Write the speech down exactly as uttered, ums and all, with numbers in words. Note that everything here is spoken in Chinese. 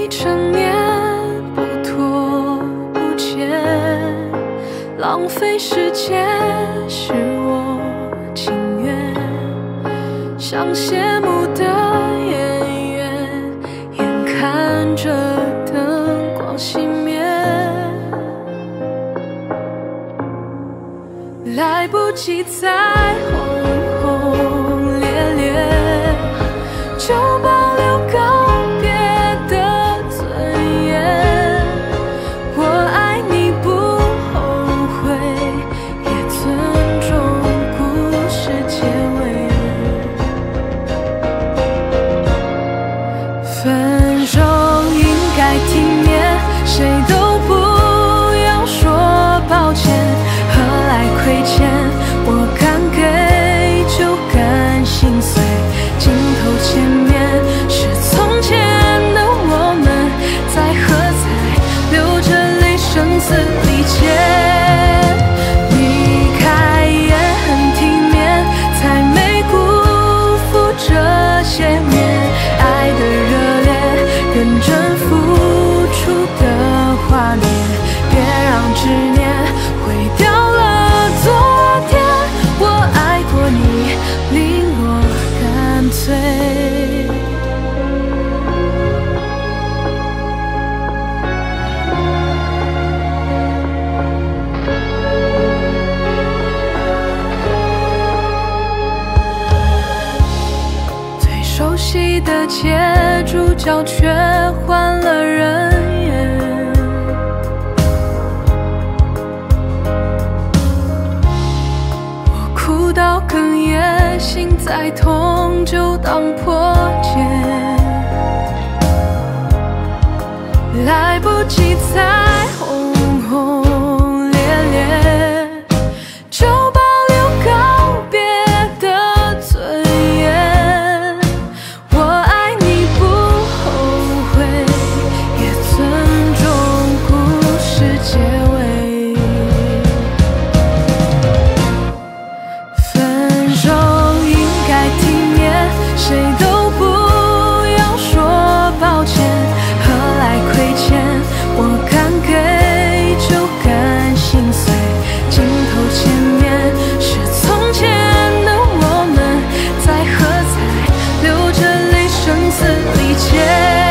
未成年，不拖不欠，浪费时间是我情愿，像谢幕的演员，眼看着灯光熄灭，来不及再轰轰烈烈，就保留告别的尊严。我爱你不后悔，也尊重故事结尾。分手应该体面，谁都不要说抱歉，何来亏欠？我敢给就敢心碎，镜头前面是从前的我们，在喝彩，流着泪，声嘶力竭。离开也很体面，才没辜负这些年爱的热烈，认真付出的画面。别让执念毁掉了昨天，我爱过你，零落干脆。最熟悉的街，主角却换了人演。哭到哽咽，心再痛就当破茧，来不及再轰轰烈烈，就保留告别的尊严。我爱你不后悔，也尊重故事结尾。分手应该体面，谁都不要说抱歉，何来亏欠？我敢给就敢心碎，镜头前面是从前的我们，在喝彩，流着泪，声嘶力竭。